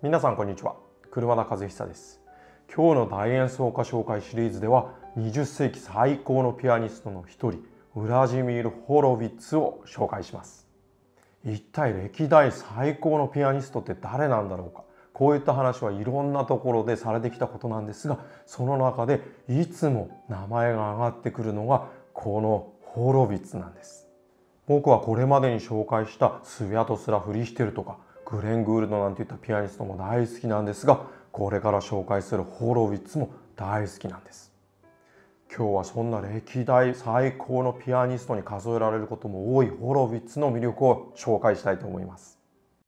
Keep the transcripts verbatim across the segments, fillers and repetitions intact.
皆さんこんにちは。車田和久です。今日の大演奏家紹介シリーズではにじゅっ世紀最高のピアニストの一人ウラジミール・ホロヴィッツを紹介します。一体歴代最高のピアニストって誰なんだろうか。こういった話はいろんなところでされてきたことなんですが、その中でいつも名前が挙がってくるのがこのホロヴィッツなんです。僕はこれまでに紹介したスヴィアトスラフ・リヒテルとかグレン・グールドなんていったピアニストも大好きなんですが、これから紹介するホロヴィッツも大好きなんです。今日はそんな歴代最高のピアニストに数えられることも多いホロヴィッツの魅力を紹介したいと思います。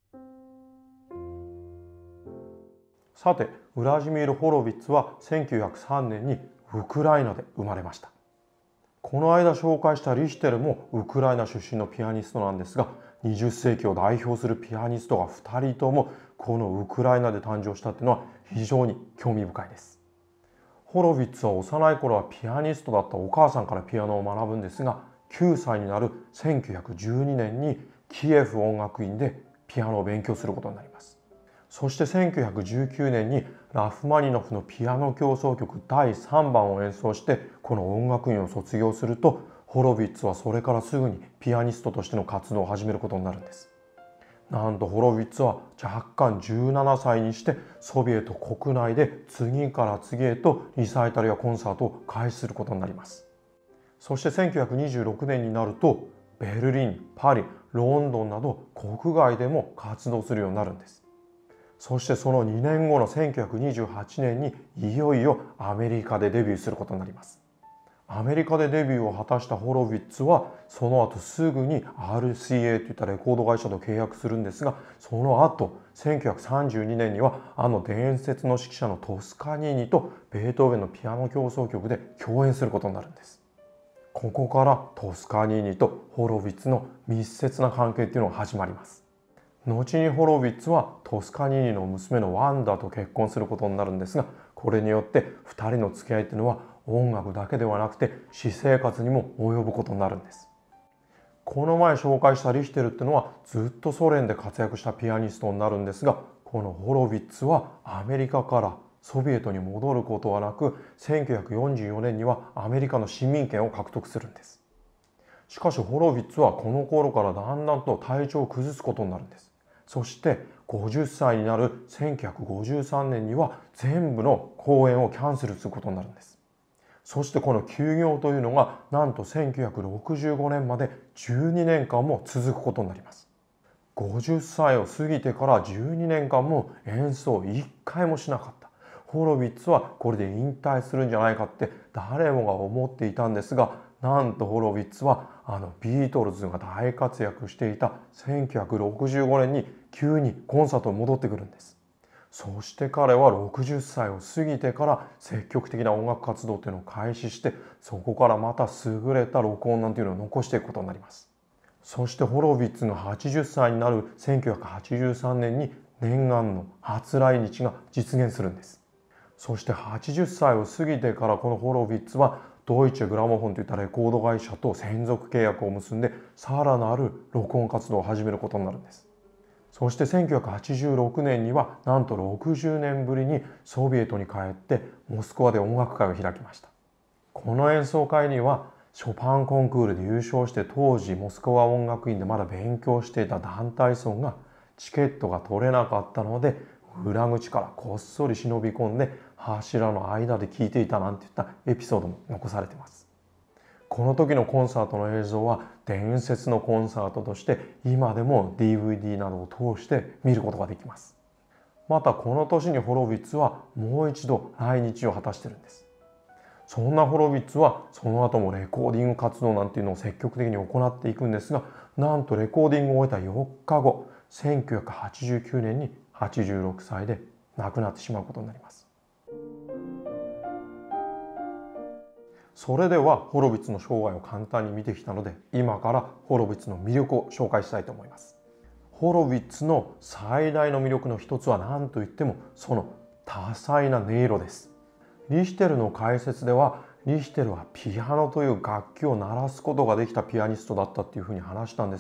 さて、ウラジミール・ホロヴィッツはせんきゅうひゃくさんねんにウクライナで生まれました。この間紹介したリヒテルもウクライナ出身のピアニストなんですが、にじゅっ世紀を代表するピアニストがふたりともこのウクライナで誕生したっていうのは非常に興味深いです。ホロヴィッツは幼い頃はピアニストだったお母さんからピアノを学ぶんですが、きゅうさいになるせんきゅうひゃくじゅうにねんにキエフ音楽院でピアノを勉強することになります。そしてせんきゅうひゃくじゅうきゅうねんにラフマニノフのピアノ協奏曲だいさんばんを演奏してこの音楽院を卒業すると、ホロヴィッツはそれからすぐにピアニストとしての活動を始めることになるんです。なんとホロヴィッツは若干じゅうななさいにしてソビエト国内で次から次へとリサイタルやコンサートを開始することになります。そしてせんきゅうひゃくにじゅうろくねんになるとベルリン、パリ、ロンドンなど国外でも活動するようになるんです。そしてそのにねんごのせんきゅうひゃくにじゅうはちねんにいよいよアメリカでデビューすることになります。アメリカでデビューを果たしたホロヴィッツはその後すぐに アールシーエー といったレコード会社と契約するんですが、その後せんきゅうひゃくさんじゅうにねんにはあの伝説の指揮者のトスカニーニとベートーベンのピアノ協奏曲で共演することになるんです。ここからトスカニーニとホロヴィッツの密接な関係っていうのが始まります。後にホロヴィッツはトスカニーニの娘のワンダと結婚することになるんですが、これによってふたりの付き合いっていうのは音楽だけではなくて私生活にも及ぶことになるんです。この前紹介したリヒテルっていうのはずっとソ連で活躍したピアニストになるんですが、このホロヴィッツはアメリカからソビエトに戻ることはなくせんきゅうひゃくよんじゅうよねんにはアメリカの市民権を獲得するんです。しかしホロヴィッツはこの頃からだんだんと体調を崩すことになるんです。そしてごじゅっさいになるせんきゅうひゃくごじゅうさんねんには全部の公演をキャンセルすることになるんです。そしてこの休業というのがなんとせんきゅうひゃくろくじゅうごねんまでじゅうにねんかんも続くことになります。ごじゅっさいを過ぎてからじゅうにねんかんも演奏をいっかいもしなかったホロヴィッツはこれで引退するんじゃないかって誰もが思っていたんですが、なんとホロヴィッツはあのビートルズが大活躍していたせんきゅうひゃくろくじゅうごねんに急にコンサートに戻ってくるんです。そして彼はろくじゅっさいを過ぎてから積極的な音楽活動っていうのを開始して、そこからまた優れた録音なんていうのを残していくことになります。そしてホロヴィッツのはちじゅっさいになるせんきゅうひゃくはちじゅうさんねんに念願の初来日が実現するんです。そしてはちじゅっさいを過ぎてからこのホロヴィッツはドイツグラモフォンといったレコード会社と専属契約を結んでさらなる録音活動を始めることになるんです。そしてせんきゅうひゃくはちじゅうろくねんにはなんとろくじゅうねんぶりにソビエトに帰ってモスクワで音楽会を開きました。この演奏会にはショパンコンクールで優勝して当時モスクワ音楽院でまだ勉強していた団体層がチケットが取れなかったので裏口からこっそり忍び込んで柱の間で聴いていたなんていったエピソードも残されています。この時のコンサートの映像は伝説のコンサートとして今でも ディーブイディー などを通して見ることができます。またこの年にホロヴィッツはもう一度来日を果たしているんです。そんなホロヴィッツはその後もレコーディング活動なんていうのを積極的に行っていくんですが、なんとレコーディングを終えたよっかごせんきゅうひゃくはちじゅうきゅうねんにはちじゅうろくさいで亡くなってしまうことになります。それではホロヴィッツの生涯を簡単に見てきたので、今からホロヴィッツの魅力を紹介したいと思います。ホロヴィッツの最大の魅力の一つは何といってもその多彩な音色です。リヒテルの解説ではリヒテルはピアノという楽器を鳴らすことができたピアニストだったっていうふうに話したんですが、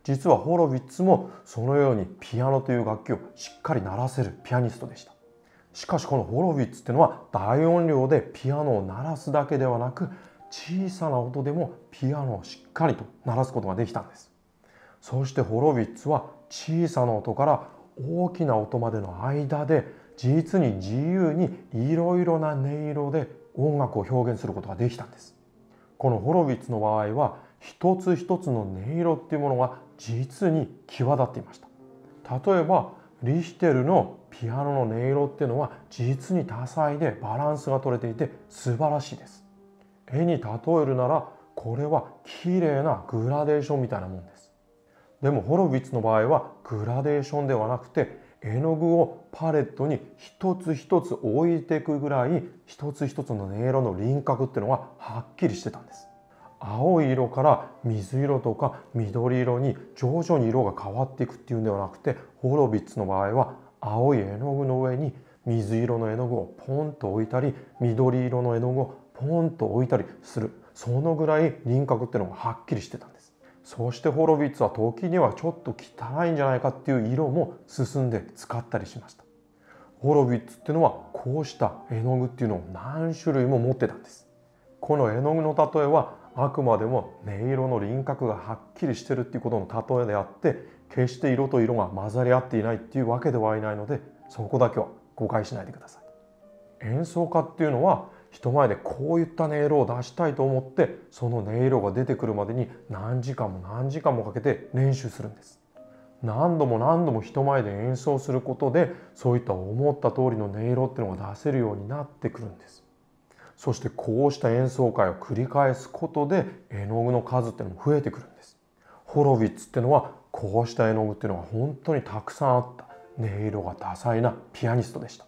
実はホロヴィッツもそのようにピアノという楽器をしっかり鳴らせるピアニストでした。しかしこのホロヴィッツっていうのは大音量でピアノを鳴らすだけではなく、小さな音でもピアノをしっかりと鳴らすことができたんです。そしてホロヴィッツは小さな音から大きな音までの間で実に自由にいろいろな音色で音楽を表現することができたんです。このホロヴィッツの場合は一つ一つの音色っていうものが実に際立っていました。例えばリヒテルのピアノの音色っていうのは実に多彩でバランスが取れていて素晴らしいです。絵に例えるならこれは綺麗なグラデーションみたいなもんです。でもホロヴィッツの場合はグラデーションではなくて、絵の具をパレットに一つ一つ置いていくぐらい一つ一つの音色の輪郭っていうのがはっきりしてたんです。青い色から水色とか緑色に徐々に色が変わっていくっていうんではなくて、ホロヴィッツの場合は青い絵の具の上に水色の絵の具をポンと置いたり、緑色の絵の具をポンと置いたりする、そのぐらい輪郭っていうのがはっきりしてたんです。そしてホロヴィッツは時にはちょっと汚いんじゃないかっていう色も進んで使ったりしました。ホロヴィッツっていうのはこうした絵の具っていうのを何種類も持ってたんです。この絵の具の例えはあくまでも音色の輪郭がはっきりしてるっていうことの例えであって、決して色と色が混ざり合っていないっていうわけではいないので、そこだけは誤解しないでください。演奏家っていうのは人前でこういった音色を出したいと思って、その音色が出てくるまでに何時間も何時間もかけて練習するんです。何度も何度も人前で演奏することで、そういった思った通りの音色っていうのが出せるようになってくるんです。そしてこうした演奏会を繰り返すことで絵の具の数っていうのも増えてくるんです。ホロヴィッツっていうのはこうした絵の具っていうのが本当にたくさんあった音色が多彩なピアニストでした。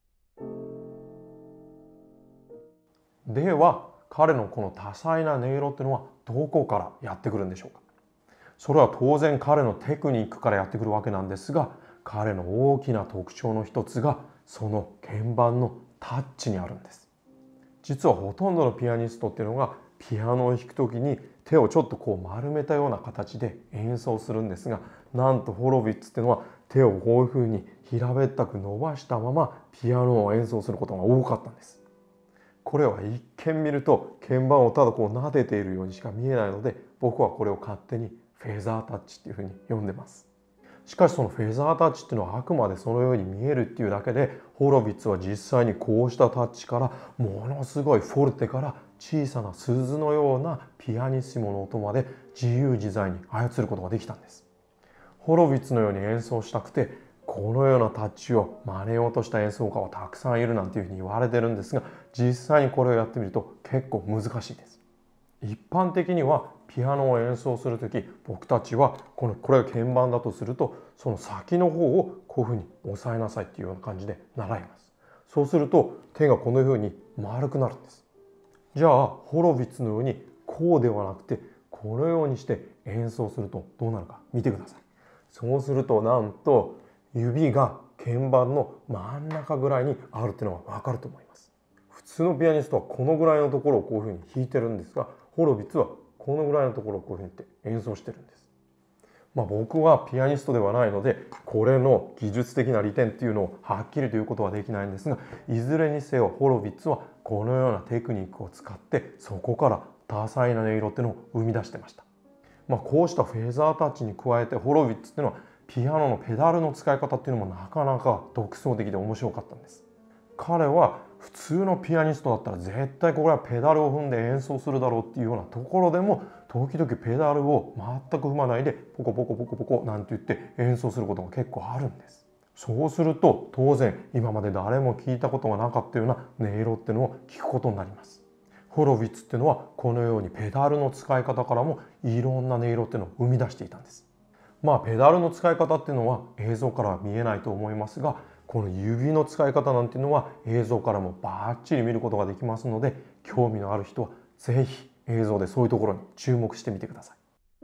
では彼のこの多彩な音色っていうのはどこからやってくるんでしょうか。それは当然彼のテクニックからやってくるわけなんですが、彼の大きな特徴の一つがその鍵盤のタッチにあるんです。実はほとんどのピアニストっていうのがピアノを弾くときに手をちょっとこう丸めたような形で演奏するんですが、なんとホロヴィッツっていうのは手をこういうふうに平べったく伸ばしたままピアノを演奏することが多かったんです。これは一見見ると鍵盤をただこう撫でているようにしか見えないので、僕はこれを勝手にフェザータッチっていうふうに呼んでます。しかしそのフェザータッチっていうのはあくまでそのように見えるっていうだけで、ホロヴィッツは実際にこうしたタッチからものすごいフォルテから小さな鈴のようなピアニッシモの音まで自由自在に操ることができたんです。ホロヴィッツのように演奏したくてこのようなタッチを真似ようとした演奏家はたくさんいるなんていうふうに言われてるんですが、実際にこれをやってみると結構難しいです。一般的にはピアノを演奏するとき、僕たちはこのこれが鍵盤だとすると、その先の方をこういうふうに押さえなさいっていうような感じで習います。そうすると手がこのように丸くなるんです。じゃあホロヴィッツのようにこうではなくてこのようにして演奏するとどうなるか見てください。そうするとなんと指が鍵盤の真ん中ぐらいにあるっていうのが分かると思います。普通のピアニストはこのぐらいのところをこういうふうに弾いてるんですが、ホロヴィッツはこのぐらいのところをこういうふうに言って演奏してるんです。まあ僕はピアニストではないのでこれの技術的な利点っていうのをはっきりということはできないんですが、いずれにせよホロヴィッツはこのようなテクニックを使ってそこから多彩な音色っていうのを生み出してました。まあこうしたフェザータッチに加えてホロヴィッツっていうのはピアノのペダルの使い方っていうのもなかなか独創的で面白かったんです。彼は普通のピアニストだったら絶対これはペダルを踏んで演奏するだろうっていうようなところでも時々ペダルを全く踏まないでポコポコポコポコなんて言って演奏することが結構あるんです。そうすると当然今まで誰も聞いたことがなかったような音色っていうのを聞くことになります。ホロヴィッツっていうのはこのようにペダルの使い方からもいろんな音色っていうのを生み出していたんです。まあペダルの使い方っていうのは映像からは見えないと思いますが、この指の使い方なんていうのは映像からもバッチリ見ることができますので、興味のある人はぜひ映像でそういうところに注目してみてください。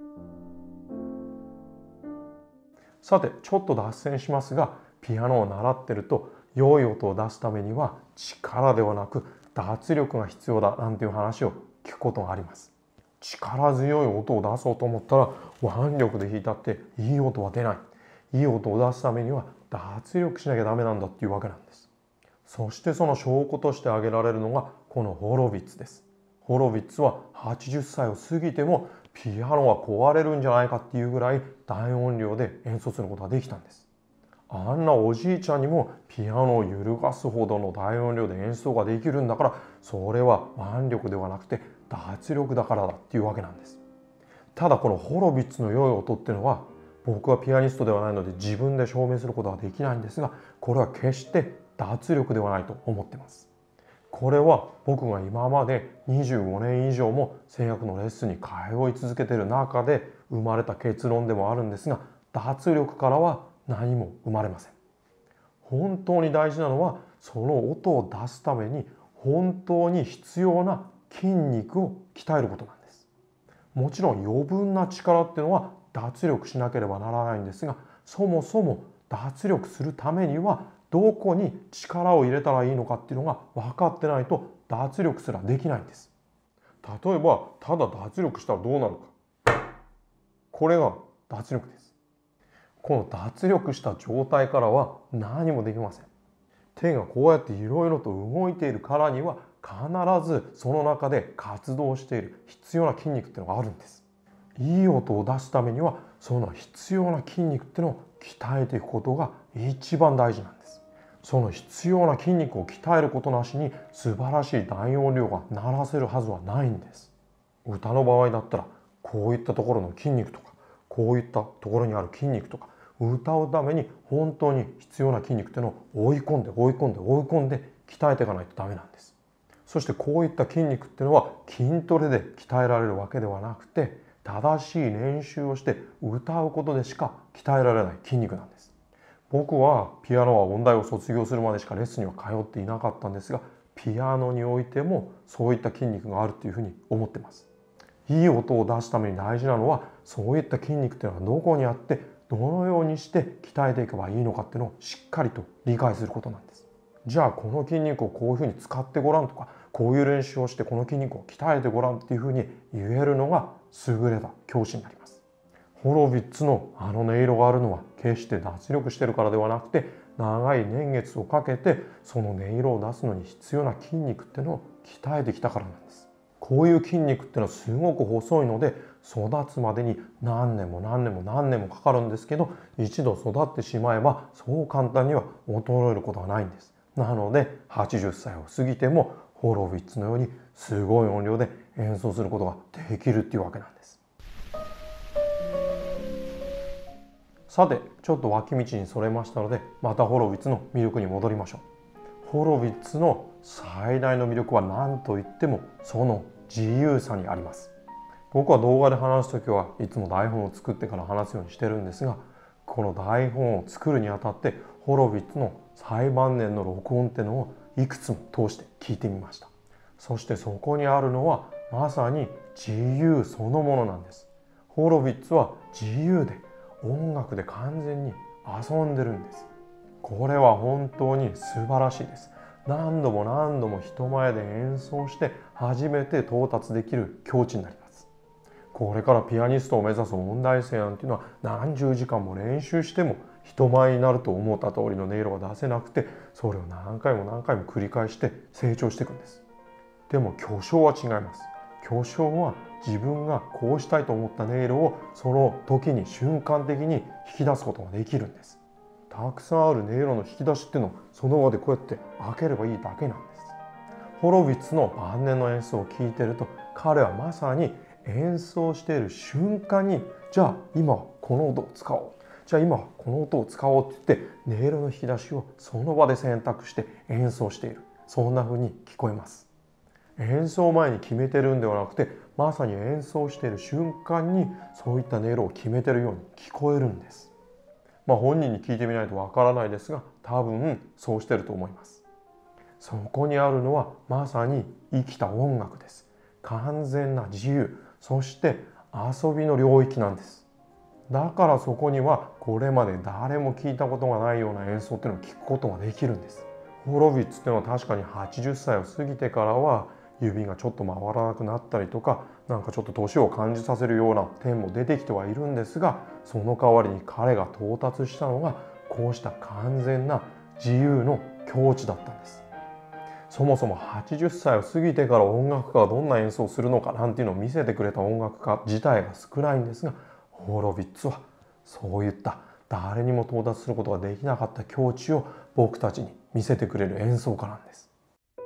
さてちょっと脱線しますが、ピアノを習ってると良い音を出すためには力ではなく脱力が必要だなんていう話を聞くことがあります。 力強い音を出そうと思ったら腕力で弾いたっていい音は出ない。いい音を出すためには脱力しなきゃダメなんだっていうわけなんです。そしてその証拠として挙げられるのがこのホロヴィッツです。ホロヴィッツははちじゅっさいを過ぎてもピアノは壊れるんじゃないかっていうぐらい大音量で演奏することができたんです。あんなおじいちゃんにもピアノを揺るがすほどの大音量で演奏ができるんだから、それは腕力ではなくて脱力だからだっていうわけなんです。ただこのホロヴィッツの良い音っていうのは、僕はピアニストではないので自分で証明することはできないんですが、これは決して脱力ではないと思ってます。これは僕が今までにじゅうごねん以上も声楽のレッスンに通い続けている中で生まれた結論でもあるんですが、脱力からは何も生まれません。本当に大事なのは、その音を出すために本当に必要な筋肉を鍛えることなんです。もちろん余分な力っていうのは脱力しなければならないんですが、そもそも脱力するためにはどこに力を入れたらいいのかっていうのが分かってないと脱力すらできないんです。例えばただ脱力したらどうなるか。これが脱力です。この脱力した状態からは何もできません。手がこうやっていろいろと動いているからには必ずその中で活動している必要な筋肉っていうのがあるんです。いい音を出すためにはその必要な筋肉っていうのを鍛えていくことが一番大事なんです。その必要な筋肉を鍛えることなしに素晴らしい大音量が鳴らせるはずはないんです。歌の場合だったらこういったところの筋肉とか、こういったところにある筋肉とか、歌うために本当に必要な筋肉っていうのを追い込んで追い込んで追い込んで鍛えていかないとダメなんです。そしてこういった筋肉っていうのは筋トレで鍛えられるわけではなくて、正しい練習をして歌うことでしか鍛えられない筋肉なんです。僕はピアノは音大を卒業するまでしかレッスンには通っていなかったんですが、ピアノにおいてもそういった筋肉があるというふうに思ってます。いい音を出すために大事なのは、そういった筋肉っていうのはどこにあってどのようにして鍛えていけばいいのかっていうのをしっかりと理解することなんです。じゃあこの筋肉をこういうふうに使ってごらんとか、こういう練習をしてこの筋肉を鍛えてごらんっていうふうに言えるのが優れた教師になります。ホロヴィッツのあの音色があるのは決して脱力してるからではなくて、長い年月をかけてその音色を出すのに必要な筋肉っていうのを鍛えてきたからなんです。こういう筋肉っていうのはすごく細いので、育つまでに何年も何年も何年もかかるんですけど、一度育ってしまえばそう簡単には衰えることはないんです。なのではちじゅっさいを過ぎてもホロヴィッツのようにすごい音量で演奏することができるっていうわけなんです。さて、ちょっと脇道にそれましたので、またホロヴィッツの魅力に戻りましょう。ホロヴィッツの最大の魅力は何といってもその自由さにあります。僕は動画で話すときはいつも台本を作ってから話すようにしてるんですが、この台本を作るにあたってホロヴィッツの最晩年の録音っていうのをいくつも通して聞いてみました。そしてそこにあるのはまさに自由そのものなんです。ホロヴィッツは自由で音楽で完全に遊んでるんです。これは本当に素晴らしいです。何度も何度も人前で演奏して初めて到達できる境地になります。これからピアニストを目指す音大生なんていうのは何十時間も練習しても人前になると思った通りの音色が出せなくて、それを何回も何回も繰り返して成長していくんです。でも巨匠は違います。巨匠は自分がこうしたいと思った音色をその時に瞬間的に引き出すことができるんです。たくさんある音色の引き出しっていうのをその場でこうやって開ければいいだけなんです。ホロヴィッツの晩年の演奏を聴いてると、彼はまさに演奏している瞬間に、じゃあ今はこの音を使おう、じゃあ今はこの音を使おうって言って音色の引き出しをその場で選択して演奏している、そんな風に聞こえます。演奏前に決めてるんではなくて、まさに演奏している瞬間にそういった音色を決めてるように聞こえるんです。まあ本人に聞いてみないとわからないですが、多分そうしてると思います。そこにあるのはまさに生きた音楽です。完全な自由、そして遊びの領域なんです。だからそこにはこれまで誰も聞いたことがないような演奏っていうのを聞くことができるんです。ホロヴィッツっていうのは確かにはちじゅっさいを過ぎてからは指がちょっと回らなくなったりとか、 なんかちょっと年を感じさせるような点も出てきてはいるんですが、その代わりに彼が到達したのがこうした完全な自由の境地だったんです。そもそもはちじゅっさいを過ぎてから音楽家がどんな演奏をするのかなんていうのを見せてくれた音楽家自体が少ないんですが、ホロヴィッツはそういった誰にも到達することができなかった境地を僕たちに見せてくれる演奏家なんです。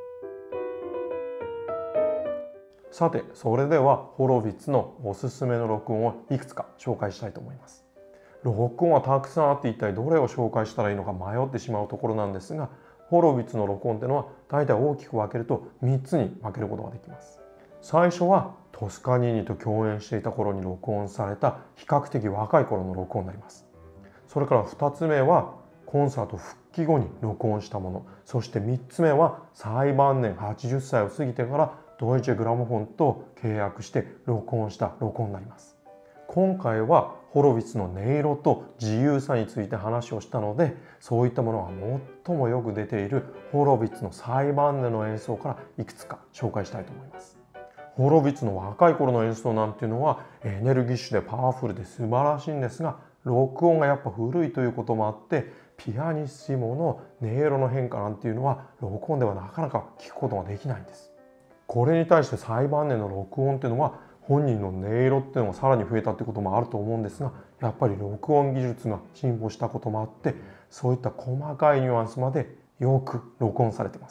さて、それではホロヴィッツのおすすめの録音をいくつか紹介したいと思います。録音はたくさんあって一体どれを紹介したらいいのか迷ってしまうところなんですが、ホロヴィッツの録音というのは大体大きく分けるとみっつに分けることができます。最初はトスカニーニと共演していた頃に録音された比較的若い頃の録音になります。それからふたつめはコンサート復帰後に録音したもの、そしてみっつめは最晩年はちじゅっさいを過ぎてからドイツェグラモフォンと契約して録音した録音になります。今回はホロヴィッツの音色と自由さについて話をしたので、そういったものが最もよく出ているホロヴィッツの最晩年の演奏からいくつか紹介したいと思います。ホロヴィッツの若い頃の演奏なんていうのはエネルギッシュでパワフルで素晴らしいんですが、録音がやっぱ古いということもあって、ピアニッシモの音色の変化なんていうのは録音ではなかなか聞くことができないんです。これに対して最晩年の録音っていうのは本人の音色っていうのがさらに増えたってこともあると思うんですが、やっぱり録音技術が進歩したこともあって、そういった細かいニュアンスまでよく録音されています。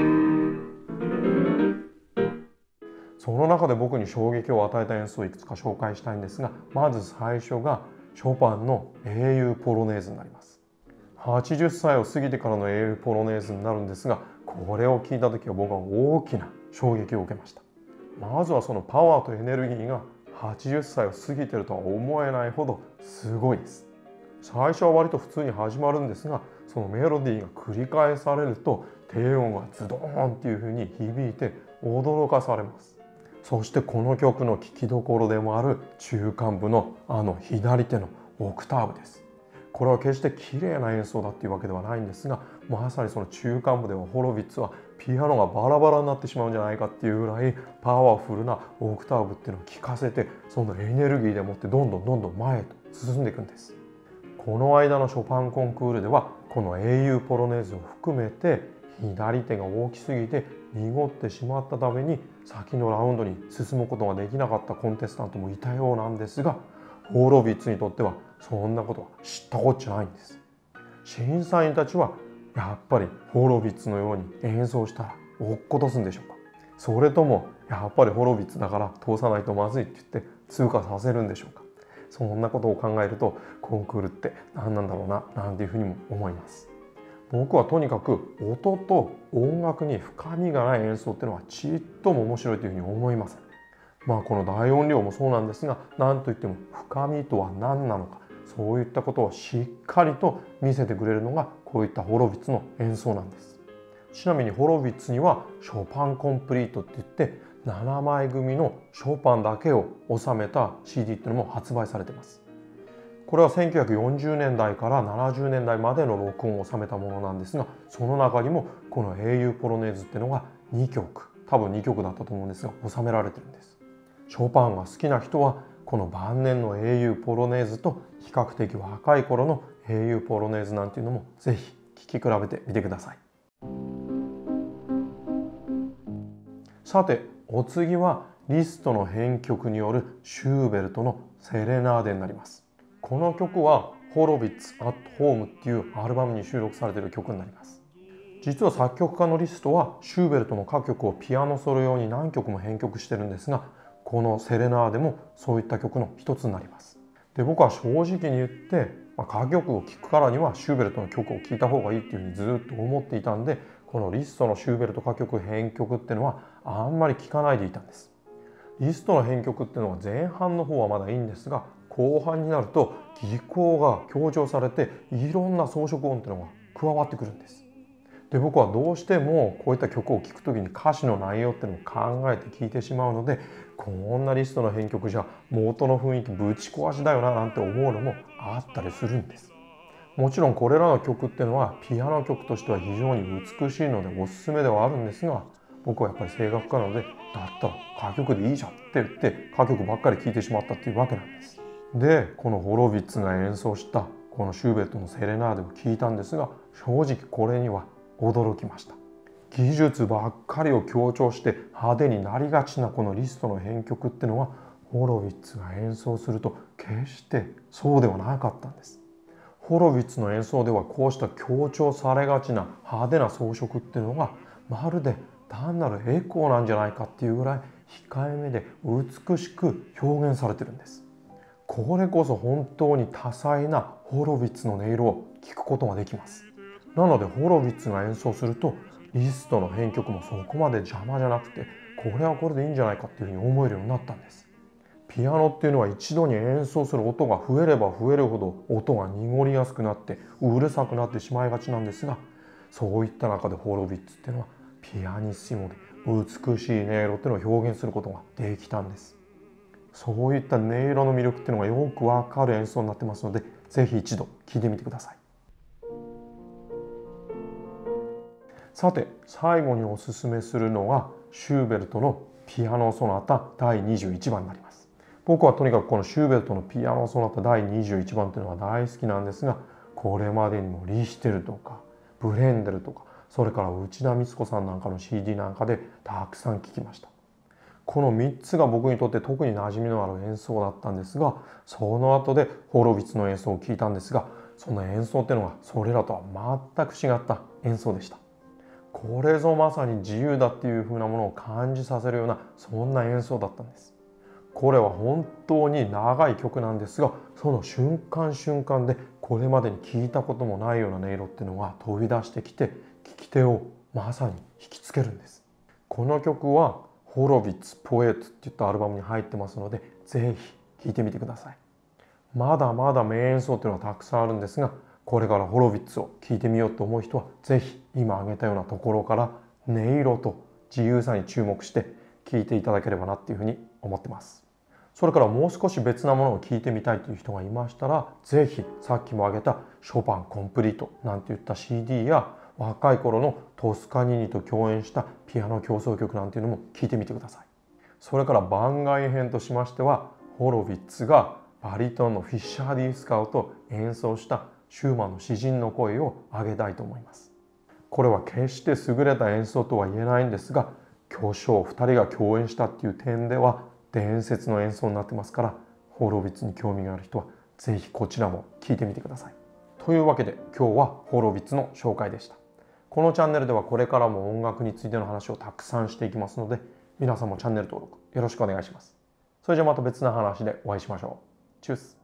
その中で僕に衝撃を与えた演奏をいくつか紹介したいんですが、まず最初がショパンの英雄ポロネーズになります。はちじゅっさいを過ぎてからの英雄ポロネーズになるんですが、これを聞いた時は僕は大きな衝撃を受けました。まずはそのパワーとエネルギーがはちじゅっさいを過ぎてるとは思えないほどすごいです。最初は割と普通に始まるんですが、そのメロディーが繰り返されると低音がズドーンっていう風に響いて驚かされます。そしてこの曲の聴きどころでもある中間部のあの左手のオクターブです。これは決して綺麗な演奏だっていうわけではないんですが、まさにその中間部ではホロヴィッツはピアノがバラバラになってしまうんじゃないかっていうぐらいパワフルなオクターブっていうのを聴かせて、そのエネルギーでもってどんどんどんどん前へと進んでいくんです。この間のショパンコンクールではこの英雄ポロネーズを含めて左手が大きすぎて濁ってしまったために先のラウンドに進むことができなかったコンテスタントもいたようなんですが、ホロヴィッツにとってはそんなことは知ったこっちゃないんです。審査員たちはやっぱりホロヴィッツのように演奏したら落っことすんでしょうか、それともやっぱりホロヴィッツだから通さないとまずいって言って通過させるんでしょうか。そんなことを考えるとコンクールって何なんだろうななんていうふうにも思います。僕はとにかく音と音楽に深みがない演奏っていうのはちっとも面白いというふうに思いません。まあこの大音量もそうなんですが、何といっても深みとは何なのか、そういったことをしっかりと見せてくれるのがこういったホロヴィッツの演奏なんです。ちなみにホロヴィッツにはショパンコンプリートって言ってななまい組のショパンだけを収めた シーディー っていうのも発売されています。これはせんきゅうひゃくよんじゅうねんだいからななじゅうねんだいまでの録音を収めたものなんですが、その中にもこの英雄ポロネーズっていうのがにきょく、多分にきょくだったと思うんですが収められてるんです。ショパンが好きな人はこの晩年の英雄ポロネーズと比較的若い頃の英雄ポロネーズなんていうのもぜひ聴き比べてみてください。さてお次はリストの編曲によるシューベルトのセレナーデになります。この曲はホロヴィッツ・アット・ホームっていうアルバムに収録されている曲になります。実は作曲家のリストはシューベルトの歌曲をピアノソロ用に何曲も編曲してるんですが、このセレナーデもそういった曲の一つになります。で、僕は正直に言って、まあ、歌曲を聴くからにはシューベルトの曲を聴いた方がいいっていうふうにずっと思っていたんで、このリストのシューベルト歌曲編曲っていうのはあんまり聴かないでいたんです。リストの編曲っていうのは前半の方はまだいいんですが、後半になると技巧が強調されていろんな装飾音っていうのが加わってくるんです。で、僕はどうしてもこういった曲を聴くときに歌詞の内容っていうのを考えて聴いてしまうので、こんなリストの編曲じゃ元の雰囲気ぶち壊しだよななんて思うのもあったりするんです。もちろんこれらの曲っていうのはピアノ曲としては非常に美しいのでおすすめではあるんですが、 僕はやっぱり声楽家なので、だったら歌曲でいいじゃんって言って歌曲ばっかり聴いてしまったっていうわけなんです。で、このホロヴィッツが演奏したこのシューベルトのセレナーデを聴いたんですが、正直これには驚きました。技術ばっかりを強調して派手になりがちなこのリストの編曲っていうのは、ホロヴィッツが演奏すると決してそうではなかったんです。ホロヴィッツの演奏ではこうした強調されがちな派手な装飾っていうのがまるで単なるエコーなんじゃないかっていうぐらい控えめで美しく表現されてるんです。これこそ本当に多彩なホロヴィッツの音色を聞くことができます。なのでホロヴィッツが演奏するとリストの編曲もそこまで邪魔じゃなくて、これはこれでいいんじゃないかっていうふうに思えるようになったんです。ピアノっていうのは一度に演奏する音が増えれば増えるほど音が濁りやすくなってうるさくなってしまいがちなんですが、そういった中でホロヴィッツっていうのはピアニッシモで美しい音色っていうのを表現することができたんです。そういった音色の魅力っていうのがよくわかる演奏になってますので、ぜひ一度聴いてみてください。さて、最後におすすめするのがシューベルトのピアノソナタだいにじゅういちばんになります。僕はとにかくこのシューベルトのピアノソナタだいにじゅういちばんというのが大好きなんですが、これまでにもリヒテルとかブレンデルとか、それから内田光子さんなんかの シーディー なんかでたくさん聴きました。このみっつが僕にとって特に馴染みのある演奏だったんですが、その後でホロヴィッツの演奏を聴いたんですが、その演奏っていうのがそれらとは全く違った演奏でした。これぞまさに自由だっていう風なものを感じさせるような、そんな演奏だったんです。これは本当に長い曲なんですが、その瞬間瞬間でこれまでに聞いたこともないような音色っていうのが飛び出してきて、聴き手をまさに引きつけるんです。この曲はホロヴィッツポエットっていったアルバムに入ってますので、ぜひ聴いてみてください。まだまだ名演奏っていうのはたくさんあるんですが、これからホロヴィッツを聴いてみようと思う人はぜひ今挙げたようなところから音色と自由さに注目して聴いていただければなっていうふうに思ってます。それからもう少し別なものを聴いてみたいという人がいましたら、ぜひさっきも挙げたショパンコンプリートなんていった シーディー や若い頃のトスカニーニと共演したピアノ協奏曲なんていうのも聴いてみてください。それから番外編としましては、ホロヴィッツがバリトンのフィッシャー・ディ・スカウと演奏したシューマンの詩人の声を挙げたいと思います。これは決して優れた演奏とは言えないんですが、巨匠ふたりが共演したっていう点では伝説の演奏になってますから、ホロヴィッツに興味がある人はぜひこちらも聴いてみてください。というわけで今日はホロヴィッツの紹介でした。このチャンネルではこれからも音楽についての話をたくさんしていきますので、皆さんもチャンネル登録よろしくお願いします。それじゃまた別な話でお会いしましょう。チュース。